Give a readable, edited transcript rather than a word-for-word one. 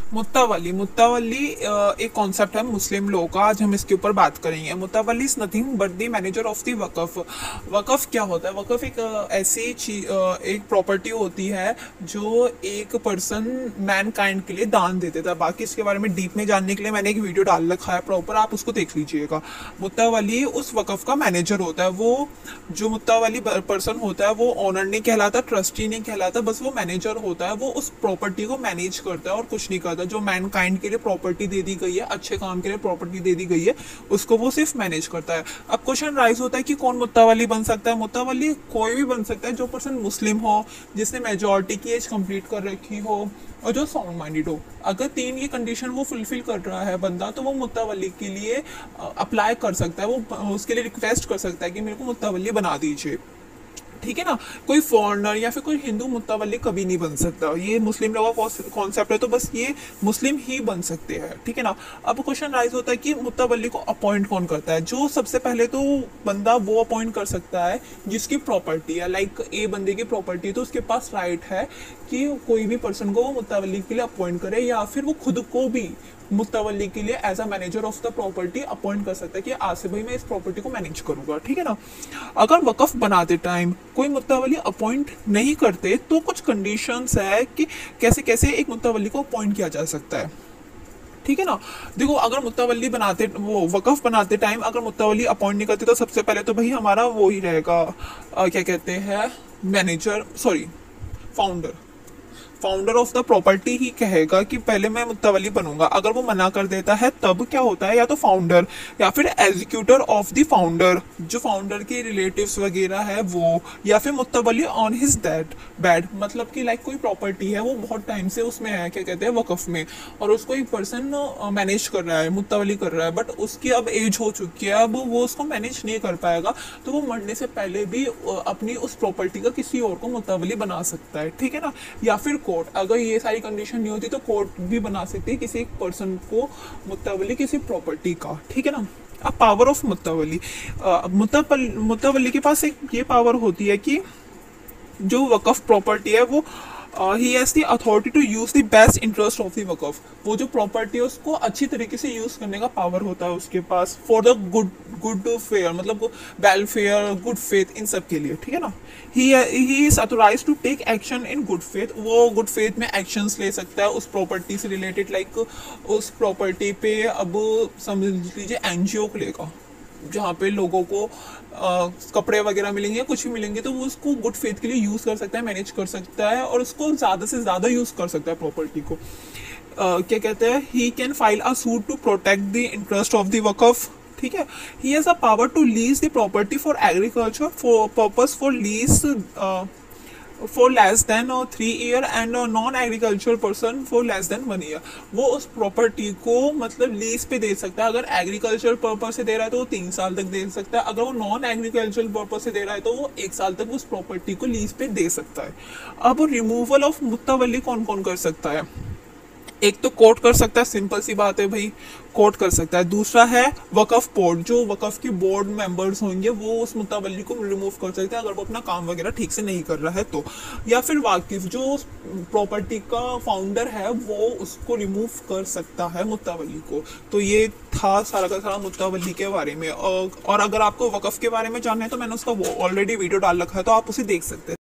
मुत्तावली मुत्तावली एक कॉन्सेप्ट है मुस्लिम लोगों का। आज हम इसके ऊपर बात करेंगे। मुत्तावली is nothing but the manager of the वकफ। वकफ क्या होता है? वकफ एक ऐसी एक प्रॉपर्टी होती है जो एक पर्सन मैन काइंड के लिए दान दे देता है। बाकी इसके बारे में डीप में जानने के लिए मैंने एक वीडियो डाल रखा है प्रॉपर, आप उसको देख लीजिएगा। मुत्तावली उस वकफ का मैनेजर होता है। वो जो मुत्तावली पर्सन होता है वो ऑनर नहीं कहलाता, ट्रस्टी नहीं कहलाता, बस वो मैनेजर होता है। वो उस प्रॉपर्टी को मैनेज करता है और कुछ नहीं करता। जो मैनकाइंड के लिए प्रॉपर्टी दे दी गई है, अच्छे काम के लिए प्रॉपर्टी दे दी गई है, उसको वो सिर्फ मैनेज करता है। अब क्वेश्चन राइज होता है कि कौन मुत्तावली बन सकता है? मुत्तावली कोई भी बन सकता है जो पर्सन मुस्लिम हो, जिसने मेजोरिटी की एज कंप्लीट कर रखी हो और जो साउंड माइंडेड हो। अगर तीन ये कंडीशन वो फुलफिल कर रहा है बंदा, तो वो मुत्तावली के लिए अप्लाई कर सकता है। वो उसके लिए रिक्वेस्ट कर सकता है कि मेरे को मुत्तावली बना दीजिए, ठीक है ना। कोई फॉरेनर या फिर कोई हिंदू मुत्तावली कभी नहीं बन सकता। ये मुस्लिम लोगों का कॉन्सेप्ट है, तो बस ये मुस्लिम ही बन सकते हैं, ठीक है ना। अब क्वेश्चन राइज होता है कि मुत्तावली को अपॉइंट कौन करता है? जो सबसे पहले तो बंदा वो अपॉइंट कर सकता है जिसकी प्रॉपर्टी है। लाइक ए बंदे की प्रॉपर्टी, तो उसके पास राइट है कि कोई भी पर्सन को वो मुत्तावली के लिए अपॉइंट करे, या फिर वो खुद को भी मुत्तावली के लिए as a manager of the property appoint कर सकता है कि आज से भाई मैं इस प्रॉपर्टी को मैनेज करूंगा, ठीक है ना। अगर वकफ बनाते टाइम कोई मुत्तावली अपॉइंट नहीं करते तो कुछ कंडीशंस है कि कैसे कैसे एक मुत्तावली को अपॉइंट किया जा सकता है, ठीक है ना। देखो, अगर मुत्तावली बनाते वो वकफ बनाते टाइम अगर मुत्तावली अपॉइंट नहीं करते तो सबसे पहले तो भाई हमारा वो ही रहेगा, क्या कहते हैं, manager, sorry, founder. Founder of the property ही कहेगा कि पहले मैं मुत्तावली बनूंगा। अगर वो मना कर देता है तब क्या होता है, या तो फाउंडर या फिर एग्जीक्यूटर ऑफ द फाउंडर, जो फाउंडर के रिलेटिव्स वगैरह है वो, या फिर मुत्तावली ऑन हिज दैट बैड। मतलब कि लाइक कोई प्रॉपर्टी है, वो बहुत टाइम से उसमें है, क्या कहते हैं, वकफ में, और उसको एक पर्सन मैनेज कर रहा है, मुत्तावली कर रहा है, बट उसकी अब एज हो चुकी है, अब वो उसको मैनेज नहीं कर पाएगा, तो वो मरने से पहले भी अपनी उस प्रॉपर्टी का किसी और को मुत्तावली बना सकता है, ठीक है ना। या फिर कोर्ट, अगर ये सारी कंडीशन नहीं होती तो कोर्ट भी बना सकती है किसी एक पर्सन को मुत्तावली किसी प्रॉपर्टी का, ठीक है ना। अब पावर ऑफ मुत्तावली, मुत्तावली के पास एक ये पावर होती है कि जो वकफ प्रॉपर्टी है वो ही has the authority to use the best interest of the वकफ। वो जो प्रॉपर्टी है उसको अच्छी तरीके से यूज करने का पावर होता है उसके पास, फॉर द गुड फेयर, मतलब वेलफेयर, गुड फेथ, इन सब के लिए, ठीक है ना। He is authorise to take action in good faith. वो गुड फेथ में एक्शंस ले सकता है उस प्रॉपर्टी से रिलेटेड। लाइक उस प्रॉपर्टी पे अब समझ लीजिए एनजीओ खुलेगा जहाँ पे लोगों को कपड़े वगैरह मिलेंगे, कुछ भी मिलेंगे, तो वो उसको गुड फेथ के लिए यूज कर सकता है, मैनेज कर सकता है, और उसको ज्यादा से ज्यादा यूज कर सकता है प्रॉपर्टी को। क्या कहते हैं, he can file a suit to protect the interest of the वकफ, ठीक है। He has a power to lease the property for agriculture for purpose for lease for less than 3 year and non agriculture person for less than 1 year. वो उस property को मतलब lease पे दे सकता है। अगर एग्रीकल्चर पर्पज से दे रहा है तो वो 3 साल तक दे सकता है। अगर वो नॉन एग्रीकल्चर पर्पज से दे रहा है तो वो 1 साल तक उस प्रॉपर्टी को लीज पे दे सकता है। अब रिमूवल ऑफ मुत्तावली कौन कौन कर सकता है? एक तो कोर्ट कर सकता है, सिंपल सी बात है भाई, कोर्ट कर सकता है। दूसरा है वकफ बोर्ड, जो वकफ के बोर्ड मेंबर्स होंगे वो उस मुत्तावली को रिमूव कर सकते हैं अगर वो अपना काम वगैरह ठीक से नहीं कर रहा है तो। या फिर वाकिफ, जो प्रॉपर्टी का फाउंडर है, वो उसको रिमूव कर सकता है मुत्तावली को। तो ये था सारा का सारा मुत्तावली के बारे में। और अगर आपको वकफ के बारे में जानना है तो मैंने उसका ऑलरेडी वीडियो डाल रखा है, तो आप उसे देख सकते हैं।